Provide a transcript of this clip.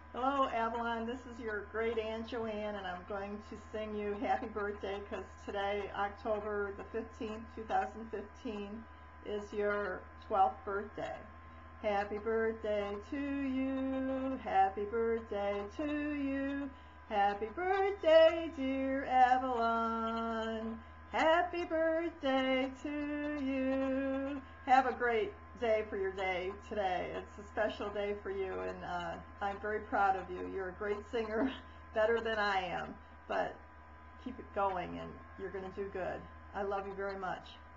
Hello, Avalon. This is your great Aunt Joanne, and I'm going to sing you happy birthday because today, October the 15th, 2015, is your 12th birthday. Happy birthday to you. Happy birthday to you. Happy birthday, dear Avalon. Happy birthday to you. Have a great day for your day today. It's a special day for you, and I'm very proud of you. You're a great singer, better than I am, but keep it going and you're going to do good. I love you very much.